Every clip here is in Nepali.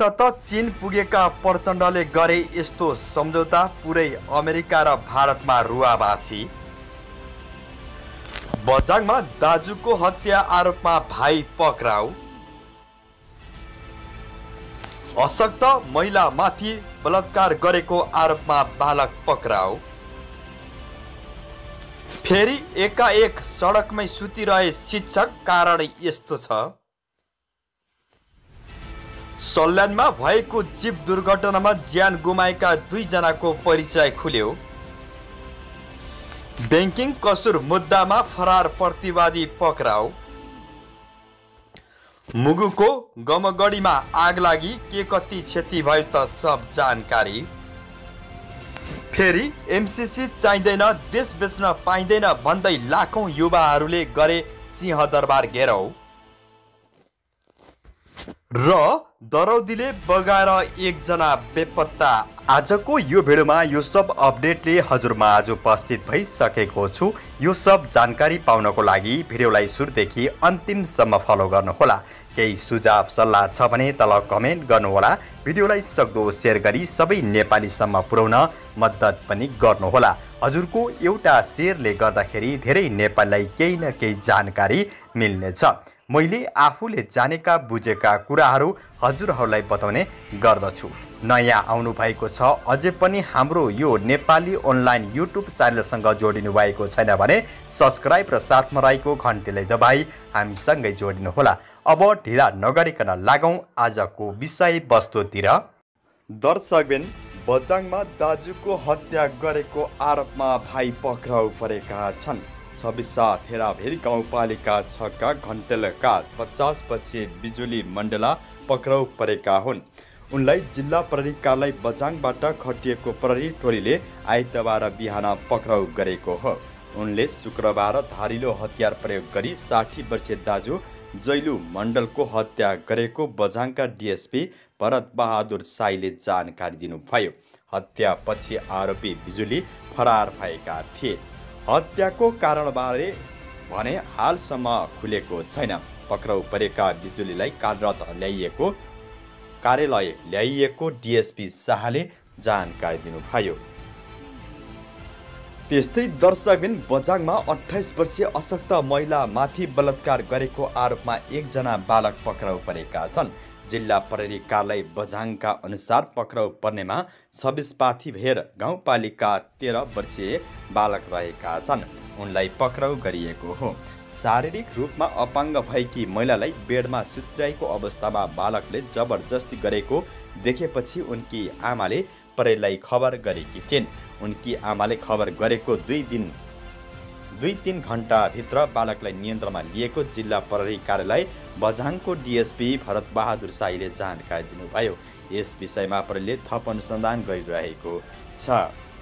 अन्ततः चीन पुगेका प्रचण्डले गरे यस्तो सम्झौता, पुरै अमेरिका र भारतमा रुवाबासी। बझाङमा दाजुको हत्या आरोपमा भाइ पक्राउ। अशक्त महिलामाथि बलात्कार गरेको आरोपमा बालक पक्राउ। फेरि एकाएक सडकमै सुतिरहे शिक्षक, कारण यस्तो छ। सल्यानमा भएको जीप दुर्घटनामा ज्यान गुमाएका 2 जनाको परिचय खुल्यो। बैंकिङ कसुर मुद्दामा फरार प्रतिवादी पक्राउ। मुगुको गमगढीमा आग लागि, के कति क्षति भयो त सब जानकारी। फेरि एमसीसी चाहिँदैन, देश बेच्न पाइँदैन भन्दै लाखौं युवाहरूले गरे सिंहदरबार घेराउ। र दरौदीले बगाएर 1 जना बेपत्ता। आजको यो भिडियोमा यो सब अपडेटले हजुरमा आज उपस्थित भइसकेको छु। यो सब जानकारी पाउनको लागि भिडियोलाई सुरुदेखि अन्तिमसम्म फलो गर्नुहोला। केही सुझाव सल्लाह छ भने तल कमेन्ट गर्नुहोला। भिडियोलाई सक्दो सेयर गरी सबै नेपालीसम्म पुर्याउन मद्दत पनि गर्नुहोला। हजुरको एउटा सेयरले गर्दाखेरि धेरै नेपालीलाई केही न केही जानकारी मिल्नेछ। मैले आफूले जानेका बुझेका कुराहरू हजुरहरूलाई बताउने गर्दछु। नयाँ आउनु भएको छ, अझै पनि हाम्रो यो नेपाली अनलाइन युट्युब च्यानलसँग जोडिनु भएको छैन भने सब्स्क्राइब र साथमा रहेको घन्टीलाई दबाई हामीसँगै जोडिनुहोला। अब ढिला नगरिकन लागौँ आजको विषयवस्तुतिर। दर्शकबिन, बझाङमा दाजुको हत्या गरेको आरोपमा भाइ पक्राउ परेका छन्। सबिसा थेराभेरी गाउँपालिका 6 का घन्टेलका 50 वर्षीय बिजुली मण्डला पक्राउ परेका हुन्। उनलाई जिल्ला प्रहरी कार्यालय बझाङबाट खटिएको प्रहरी टोलीले आइतबार बिहान पक्राउ गरेको हो। उनले शुक्रबार धारिलो हतियार प्रयोग गरी 60 वर्षीय दाजु जैलु मण्डलको हत्या गरेको बझाङका डिएसपी भरत बहादुर साईले जानकारी दिनुभयो। हत्यापछि आरोपी बिजुली फरार भएका थिए। हत्याको कारणबारे भने हालसम्म खुलेको छैन। पक्राउ परेका बिजुलीलाई कार्यालय ल्याइएको डिएसपी शाहले जानकारी दिनुभयो। त्यस्तै दर्शकबिन, बझाङमा 28 वर्षीय अशक्त महिलामाथि बलात्कार गरेको आरोपमा 1 जना बालक पक्राउ परेका छन्। जिल्ला प्रहरी कार्यालय बझाङका अनुसार पक्राउ पर्नेमा 26 पाथीभेर गाउँपालिका 13 वर्षीय बालक रहेका छन्। उनलाई पक्राउ गरिएको हो। शारीरिक रूपमा अपाङ्ग भएकी महिलालाई बेडमा सुत्याएको अवस्थामा बालकले जबरजस्ती गरेको देखेपछि उनकी आमाले प्रहरीलाई खबर गरेकी थिइन्। उनकी आमाले खबर गरेको 2-3 घण्टाभित्र बालकलाई नियन्त्रणमा लिएको जिल्ला प्रहरी कार्यालय बझाङको डिएसपी भरत बहादुर साईले जानकारी दिनुभयो। यस विषयमा प्रहरीले थप अनुसन्धान गरिरहेको छ।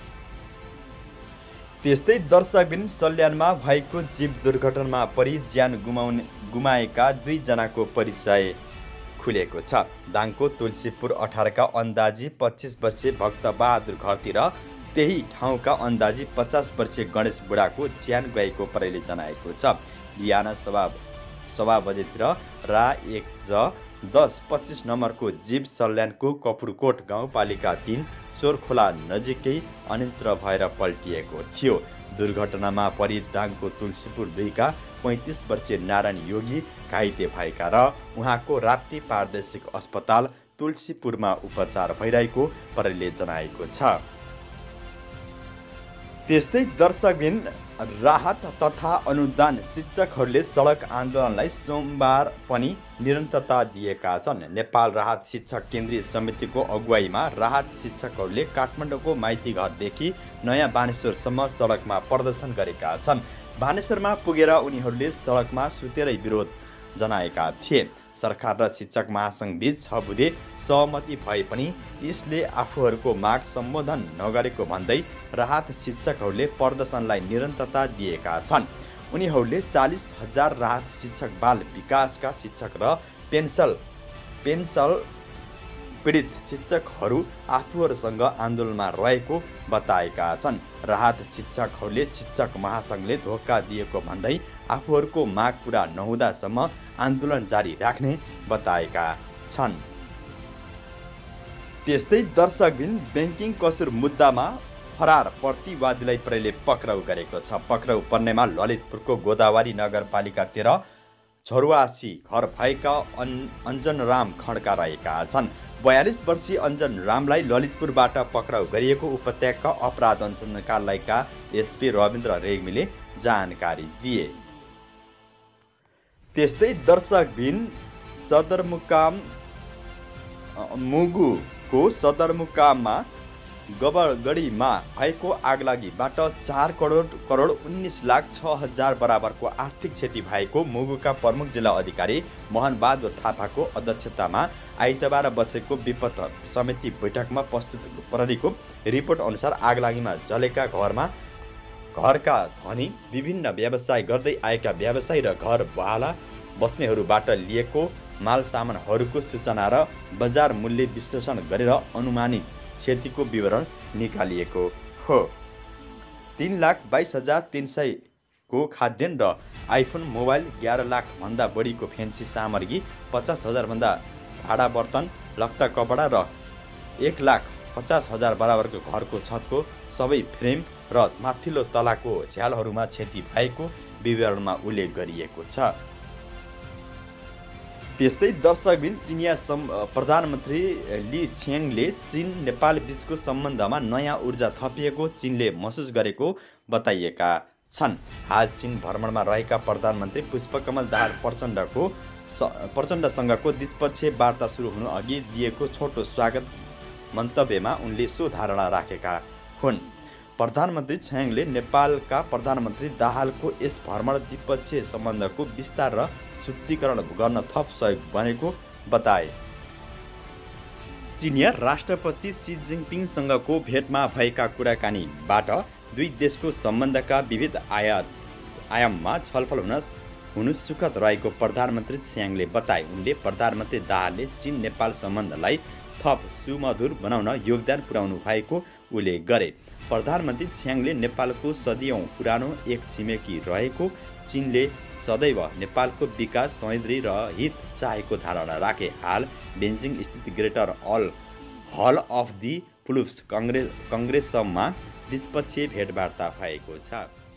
त्यस्तै दर्शकबिन, सल्यानमा भएको जीप दुर्घटनामा परि ज्यान गुमाएका 2 जनाको परिचय खुलेको छ। दाङको तुलसीपुर 18 का अन्दाजी 25 वर्षीय भक्त बहादुर घरती र त्यही ठाउँका अन्दाजी 50 वर्षीय गणेश बुढाको ज्यान गएको प्रहरीले जनाएको छ। बिहान सवा बजेतिर रा 1J1025 नम्बरको जीप सल्यानको कपुरकोट गाउँपालिका 3 चोरखोला नजिकै अनियन्त्र भएर पल्टिएको थियो। दुर्घटनामा परि दाङको तुलसीपुर 2 का 35 वर्षीय नारायण योगी घाइते भएका र उहाँको राप्ती प्रादेशिक अस्पताल तुलसीपुरमा उपचार भइरहेको प्रहरीले जनाएको छ। त्यस्तै दर्शकबिन, राहत तथा अनुदान शिक्षकहरूले सडक आन्दोलनलाई सोमबार पनि निरन्तरता दिएका छन्। नेपाल राहत शिक्षक केन्द्रीय समितिको अगुवाईमा राहत शिक्षकहरूले काठमाडौँको माइतीघरदेखि नयाँ बानेश्वरसम्म सडकमा प्रदर्शन गरेका छन्। बानेश्वरमा पुगेर उनीहरूले सडकमा सुतेरै विरोध जनाएका थिए। सरकार र शिक्षक महासङ्घ बीच 6 बुँदे सहमति भए पनि यसले आफूहरूको माग सम्बोधन नगरेको भन्दै राहत शिक्षकहरूले प्रदर्शनलाई निरन्तरता दिएका छन्। उनीहरूले 40,000 राहत शिक्षक, बाल विकासका शिक्षक र पेन्सन पीडित शिक्षकहरू आफूहरूसँग आन्दोलनमा रहेको बताएका छन्। राहत शिक्षकहरूले शिक्षक महासङ्घले धोका दिएको भन्दै आफूहरूको माग पूरा नहुँदासम्म आन्दोलन जारी राख्ने बताएका छन्। त्यस्तै दर्शकबिन ब्याङ्किङ कसुर मुद्दामा फरार प्रतिवादीलाई प्रहरीले पक्राउ गरेको छ। पक्राउ पर्नेमा ललितपुरको गोदावरी नगरपालिका 13 झरुवासी घर भएका अञ्जनराम खड्का रहेका छन्। 42 वर्षीय अञ्जन रामलाई ललितपुरबाट पक्राउ गरिएको उपत्यका अपराध अनुसन्धानका एसपी रविन्द्र रेग्मीले जानकारी दिए। त्यस्तै दर्शकबिन सदरमुकाम मुगुको सदरमुकाममा गबगडीमा भएको आगलागीबाट 4 करोड 19,06,000 बराबरको आर्थिक क्षति भएको मुगुका प्रमुख जिल्ला अधिकारी मोहन बहादुर थापाको अध्यक्षतामा आइतबार बसेको विपद समिति बैठकमा प्रस्तुत प्रहरीको रिपोर्ट अनुसार आगलागीमा जलेका घरका धनी विभिन्न व्यवसाय गर्दै आएका व्यवसायी र घर बहाला बस्नेहरूबाट लिएको माल सामानहरूको सूचना र बजार मूल्य विश्लेषण गरेर अनुमानित क्षतिको विवरण निकालिएको हो। 3,22,300 को खाद्यान्न र आइफोन मोबाइल, 11 लाख भन्दा बढीको फेन्सी सामग्री, 50,000 भन्दा भाडा बर्तन, लत्ता कपडा र 1,50,000 बराबरको घरको छतको सबै फ्रेम र माथिल्लो तलाको झ्यालहरूमा क्षति भएको विवरणमा उल्लेख गरिएको छ। त्यस्तै दर्शकबिन चिनिया प्रधानमन्त्री ली छ्याङले चीन नेपाल बीचको सम्बन्धमा नयाँ ऊर्जा थपिएको चीनले महसुस गरेको बताइएका छन्। हाल चीन भ्रमणमा रहेका प्रधानमन्त्री पुष्पकमल दाहाल प्रचण्डसँगको द्विपक्षीय वार्ता सुरु हुनु अघि दिएको छोटो स्वागत मन्तव्यमा उनले सो धारणा राखेका हुन्। प्रधानमन्त्री छ्याङले नेपालका प्रधानमन्त्री दाहालको यस भ्रमण द्विपक्षीय सम्बन्धको विस्तार र शुद्धिकरण गर्न थप सहयोग बनेको बताए। चिनिया राष्ट्रपति सी जिनपिङसँगको भेटमा भएका कुराकानीबाट दुई देशको सम्बन्धका विविध आयाममा छलफल हुनु सुखद रहेको प्रधानमन्त्री छ्याङले बताए। उनले प्रधानमन्त्री दाहालले चीन नेपाल सम्बन्धलाई थप सुमधुर बनाउन योगदान पुर्याउनु भएको उल्लेख गरे। प्रधानमन्त्री छ्याङले नेपालको सदियौँ पुरानो एक छिमेकी रहेको चीनले सदैव नेपालको विकास, सौहार्द र हित चाहेको धारणा राखे। हाल बेजिङ स्थित Greater Hall of the People's कङ्ग्रेसमा द्विपक्षीय भेटवार्ता भएको छ।